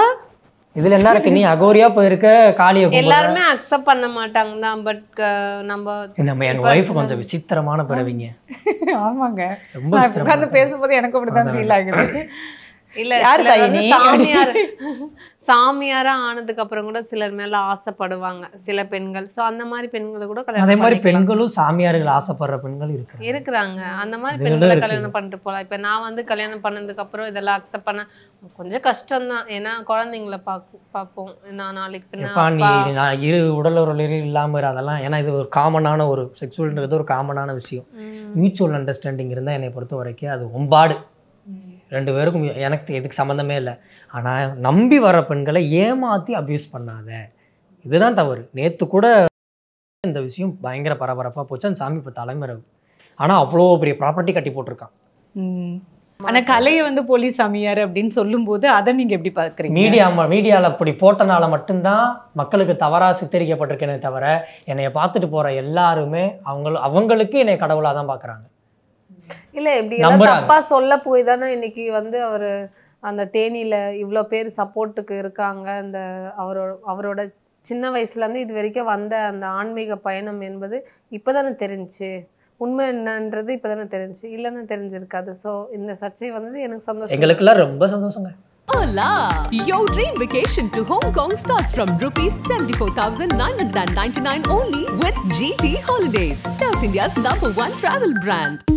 [SPEAKER 2] இதுல என்ன இருக்கு, நீ அகோரியா போயிருக்க, காளியை
[SPEAKER 4] எல்லாருமே அக்செப்ட் பண்ண மாட்டாங்க தான். பட் நம்ம
[SPEAKER 2] நம்ம எங்க வைஃப் கொஞ்சம் விசித்திரமான பிறவிங்க.
[SPEAKER 3] ஆமாங்க, உட்கார்ந்து பேசும்போது எனக்கு அப்படிதான் ஃபீல் ஆகுது.
[SPEAKER 4] இல்ல சாமியார் சாமியாரா ஆனதுக்கு அப்புறம் கூட சிலர் மேல ஆசைப்படுவாங்க சில பெண்கள். சோ அந்த மாதிரி பெண்களை கூட
[SPEAKER 2] அதே மாதிரி பெண்களும் சாமியார்கள் ஆசைப்படுற பெண்கள் இருக்கு
[SPEAKER 4] இருக்கிறாங்க. அந்த மாதிரி பெண்களை கல்யாணம் பண்ணிட்டு போலாம். இப்ப நான் வந்து கல்யாணம் பண்ணதுக்கு அப்புறம் இதெல்லாம் அக்செப்ட் பண்ண கொஞ்சம் கஷ்டம் தான். ஏன்னா குழந்தைங்களை பாக்கு பார்ப்போம். நான் நாளைக்கு
[SPEAKER 2] பின்ன இரு உடல் உறவு இல்லாம அதெல்லாம், ஏன்னா இது ஒரு காமனான ஒரு செக்ஸுவல்ன்றது ஒரு காமனான விஷயம். மியூச்சுவல் அண்டர்ஸ்டாண்டிங் இருந்தா என்னை பொறுத்த வரைக்கும் அது ஒம்பாடு. ரெண்டு பேருக்கும் எனக்கு எதுக்கு சம்மந்தமே இல்லை. ஆனால் நம்பி வர பெண்களை ஏமாற்றி அப்யூஸ் பண்ணாத, இதுதான் தவறு. நேற்று கூட இந்த விஷயம் பயங்கர பரபரப்பாக போச்சு. அந்த சாமி இப்போ தலைமறைவு. ஆனால் அவ்வளோ பெரிய ப்ராப்பர்ட்டி கட்டி போட்டிருக்கான்.
[SPEAKER 3] ஆனால் கலையை வந்து போலீஸ் சாமியார் அப்படின்னு சொல்லும்போது அதை நீங்கள் எப்படி பார்க்குறீங்க?
[SPEAKER 2] மீடியா மீடியாவில் அப்படி போட்டனால மட்டும்தான் மக்களுக்கு தவறாக சித்தரிக்கப்பட்டிருக்கேனே தவிர என்னைய பார்த்துட்டு போகிற எல்லாருமே அவங்க அவங்களுக்கு என்னை கடவுளாக தான் பார்க்குறாங்க.
[SPEAKER 4] இல்ல இப்படி தப்பா சொல்ல போய் தானே இன்னைக்கு வந்து அவரு அந்த தேனியில இவ்வளவு பேர் சப்போர்ட்டுக்கு இருக்காங்க. அந்த அவரோட அவரோட சின்ன வயசுல இருந்து இது வரைக்கும் வந்த அந்த ஆன்மீக பயணம் என்பது இப்பதானே தெரிஞ்சு, உண்மை என்னன்றது இப்பதானே தெரிஞ்சு, இல்லைன்னு தெரிஞ்சிருக்காது. ஸோ இந்த சர்ச்சை வந்து எனக்கு சந்தோஷம்,
[SPEAKER 2] எங்களுக்கெல்லாம் ரொம்ப சந்தோஷங்க.
[SPEAKER 1] Hola! Your dream vacation to Hong Kong starts from rupees seventy-four thousand nine hundred ninety-nine only with G T Holidays, South India's number one travel brand.